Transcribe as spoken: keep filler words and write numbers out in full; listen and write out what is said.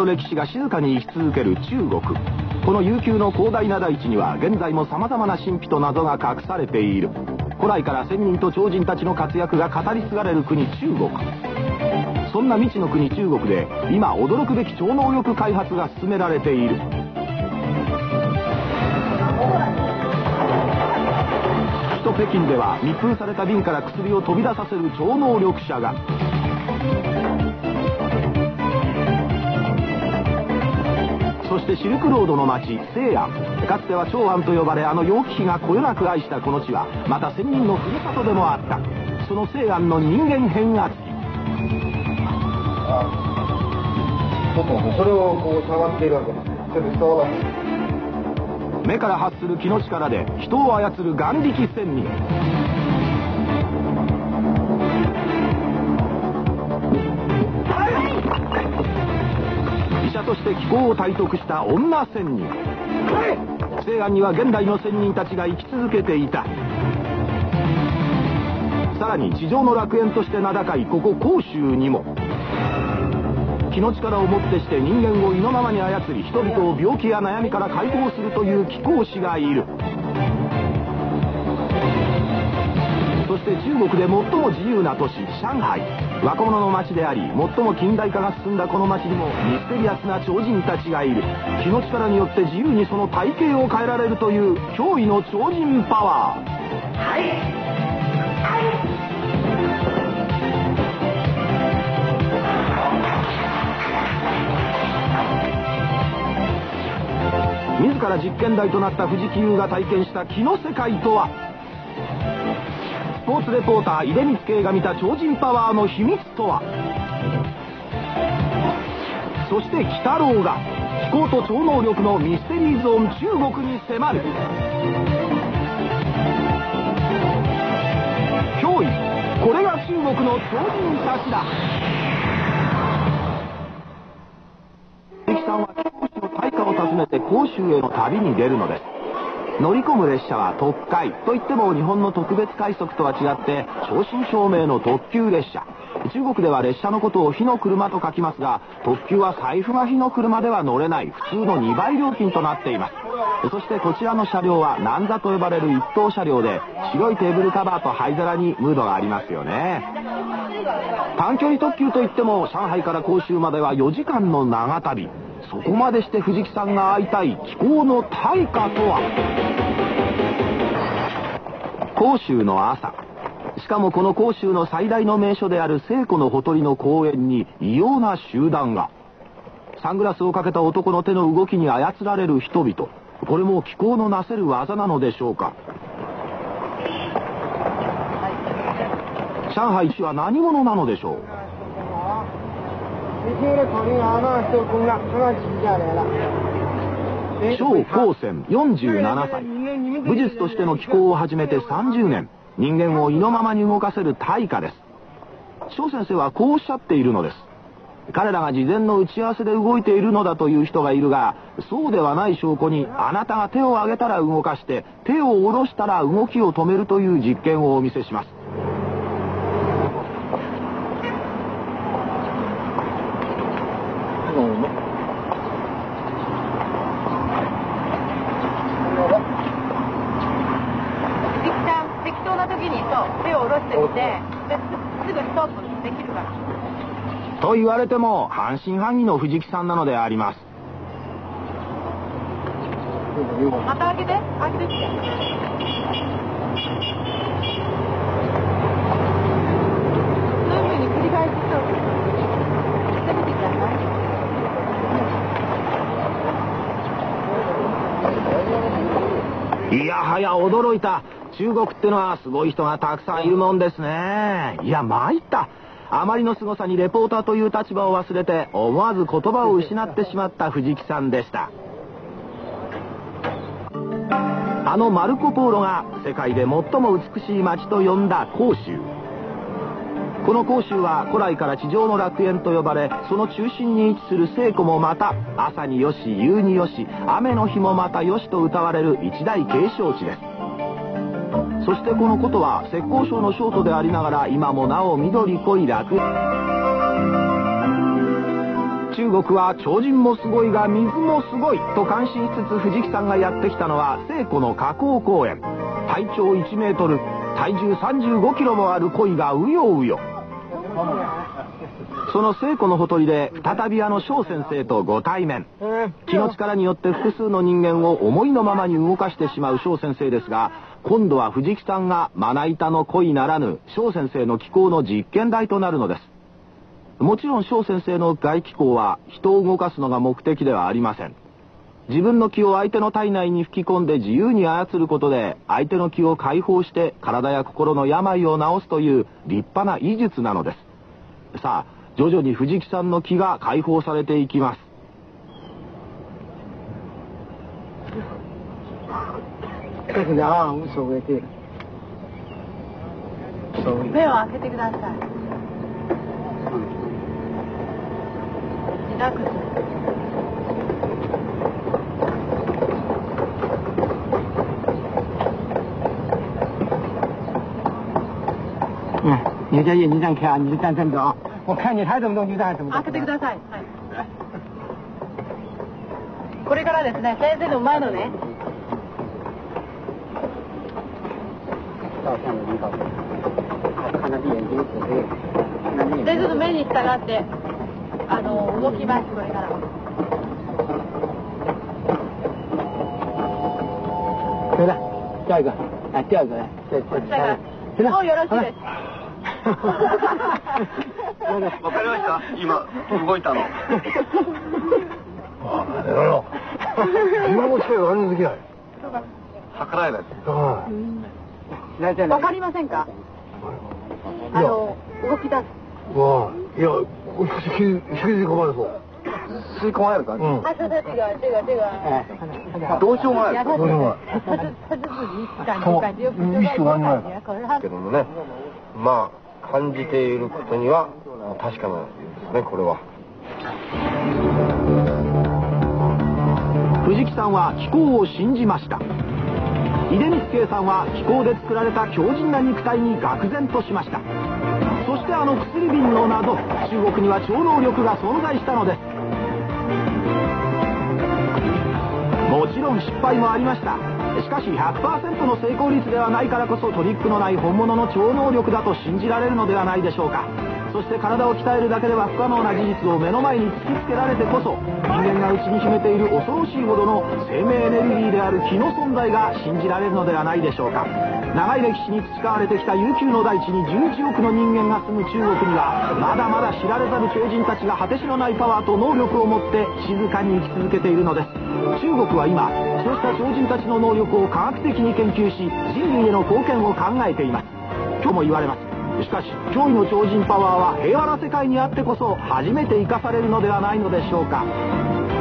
歴史が静かに生き続ける中国。この悠久の広大な大地には現在も様々な神秘と謎が隠されている。古来から仙人と超人たちの活躍が語り継がれる国中国。そんな未知の国中国で今驚くべき超能力開発が進められている。首都北京では密封された瓶から薬を飛び出させる超能力者が。そしてシルクロードの町西安、かつては長安と呼ばれあの楊貴妃がこよなく愛したこの地はまた仙人のふるさとでもあった。その西安の人間変圧器。 ちょっとそれをこう触っているわけです。ちょっと伝わらない。 目から発する気の力で人を操る眼力仙人。医者として気功を体得した女仙人。西安には現代の仙人たちが生き続けていた。さらに地上の楽園として名高いここ広州にも気の力をもってして人間を意のままに操り人々を病気や悩みから解放するという気功師がいる。そして中国で最も自由な都市上海、若者の街であり最も近代化が進んだこの街にもミステリアスな超人たちがいる。気の力によって自由にその体型を変えられるという驚異の超人パワー。はい、はい自ら実験台となった藤木優が体験した気の世界とは。スポーツレポーター出光圭が見た超人パワーの秘密とは。そして鬼太郎が気功と超能力のミステリーゾーン中国に迫る。脅威、これが中国の超人たちだ。関さんは大化を訪ねて広州への旅に出るのです。乗り込む列車は特快といっても日本の特別快速とは違って正真正銘の特急列車。中国では列車のことを火の車と書きますが、特急は財布が火の車では乗れない普通のにばい料金となっています。そしてこちらの車両は南座と呼ばれる一等車両で白いテーブルカバーと灰皿にムードがありますよね。短距離特急といっても上海から広州まではよじかんの長旅。そこまでして藤木さんが会いたい気功の大化とは。広州の朝、しかもこの広州の最大の名所である西湖のほとりの公園に異様な集団が。サングラスをかけた男の手の動きに操られる人々。これも気功のなせる技なのでしょうか。上海市は何者なのでしょう。張高専よんじゅうななさい、武術としての気功を始めてさんじゅうねん、人間を意のままに動かせる大化です。張先生はこうおっしゃっているのです。彼らが事前の打ち合わせで動いているのだという人がいるが、そうではない証拠にあなたが手を挙げたら動かして手を下ろしたら動きを止めるという実験をお見せします。と言われても半信半疑の藤木さんなのであります。 また開けて開けてってそういうふうに繰り返しそうしてみてください。いやはや驚いた。中国ってのはすごい人がたくさんいるもんですね。いや参った。あまりの凄さにレポーターという立場を忘れて思わず言葉を失ってしまった藤木さんでした。あのマルコ・ポーロが世界で最も美しい街と呼んだ広州。この広州は古来から地上の楽園と呼ばれ、その中心に位置する西湖もまた朝によし夕によし雨の日もまたよしと謳われる一大景勝地です。そしてこの古都は浙江省の省都でありながら今もなお緑濃い楽園。中中国は超人もすごいが水もすごいと感心しつつ藤木さんがやってきたのは西湖の河口公園。体長いちメートル、体重さんじゅうごキロもある鯉がうようよ。その西湖のほとりで再びあの翔先生とご対面。気の力によって複数の人間を思いのままに動かしてしまう翔先生ですが、今度は藤木さんがまな板の鯉ならぬ翔先生の気功の実験台となるのです。もちろん翔先生の外気功は人を動かすのが目的ではありません。自分の気を相手の体内に吹き込んで自由に操ることで相手の気を解放して体や心の病を治すという立派な医術なのです。さあ、徐々に藤木さんの気が解放されていきます。 目を開けてください。リラックス。 嗯，你这你这样看，你站这么着，我看你抬怎么动，你站怎么动。 開けてください。はい。これからですね、先生の前のね。先生の目に従ってあの動きます。これから。 对了，第二个，哎，第二个，对对对。もうよろしいです。 わかりました。今動いたの。ああ、だろ。自分の力が何もできない。逆らえない。 わかりませんか。あの動き出す。 わあ、いや、吸い込まれそう。吸い込まれる感じ。 あ、そうそう、違う、違う、違う。 どうしようもない。どうしようもない。意識がない。けどもね、まあ感じていることには確かなんですね、これは。 藤木さんは気功を信じました。出光圭さんは気功で作られた強靭な肉体に愕然としました。そしてあの薬瓶の謎、中国には超能力が存在したのです。もちろん失敗もありました。しかし ひゃくパーセント の成功率ではないからこそトリックのない本物の超能力だと信じられるのではないでしょうか。そして体を鍛えるだけでは不可能な事実を目の前に突きつけられてこそ、人間が内に秘めている恐ろしいほどの生命エネルギーである気の存在が信じられるのではないでしょうか。長い歴史に培われてきた悠久の大地にじゅういちおくの人間が住む中国には、まだまだ知られざる超人たちが果てしのないパワーと能力を持って静かに生き続けているのです。中国は今、そうした超人たちの能力を科学的に研究し、人類への貢献を考えています。今日も言われます。しかし驚異の超人パワーは平和な世界にあってこそ初めて生かされるのではないのでしょうか。